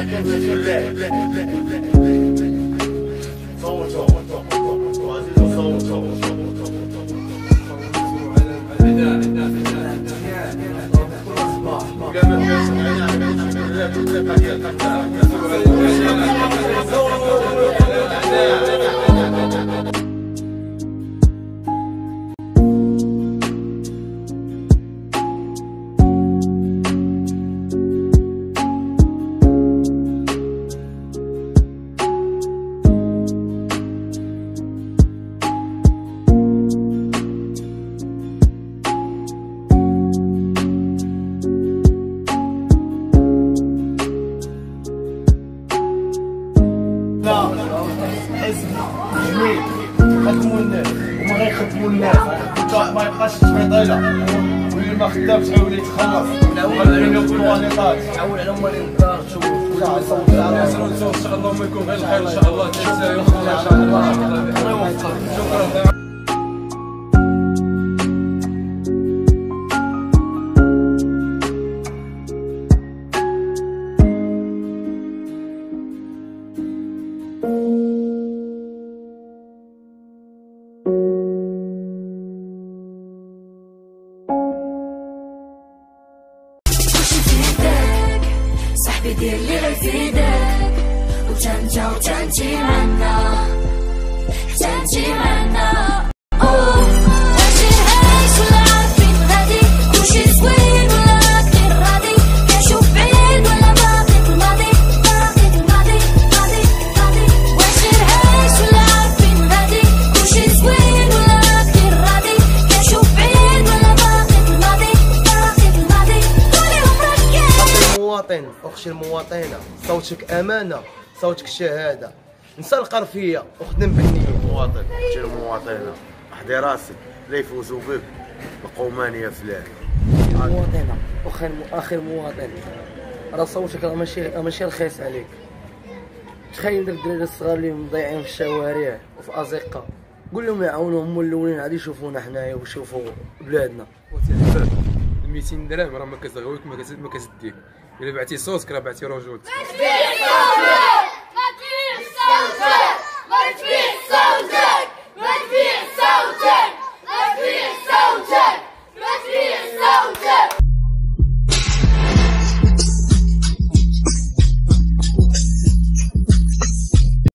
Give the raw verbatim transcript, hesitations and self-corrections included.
جميل خدموا الناس وما غيخدموا الناس ما يبقاش تعطيله واللي ما خدامش حاول يتخلص نعول على الطواليطات نعول على هما اللي نقدر نشوف ان شاء الله ما يكون غير الخير ان شاء الله تنسى ان شاء الله الله يوفقك شكرا. صاحبي دير اللي غيفيدك وتنجا وتنجي معنا حتى نجي معنا. واش نعيش ولا عارفين غادي كلشي زوين ولا غير راضي كنشوف بعيد ولا باقي في الماضي باقي في الماضي ماضي ماضي. واش نعيش ولا عارفين غادي كلشي زوين ولا غير راضي كنشوف بعيد ولا باقي في الماضي باقي في الماضي. خليهم مركز المواطن اخشي المواطنه صوتك امانه صوتك شهاده نسى القرفيه وخدم بالنيه. المواطن اختي المواطنه احضي راسك لا يفوزوا بك القومانيه فلان. المواطنه اخر اخر مواطن راه صوتك راه ماشي ماشي رخيص عليك. تخيل داك الدراري الصغار اللي مضيعين في الشوارع وفي ازقه قول لهم يعاونوهم هما الاولين عاد يشوفونا حنايا ويشوفوا بلادنا. ميتين درهم راه ما كتغويك ما كتديك الا بعتي صوتك راه بعتي رجولتك. ما تبيعش صوتك ما تبيعش صوتك ما تبيعش صوتك ما تبيعش صوتك ما تبيعش صوتك ما تبيعش صوتك.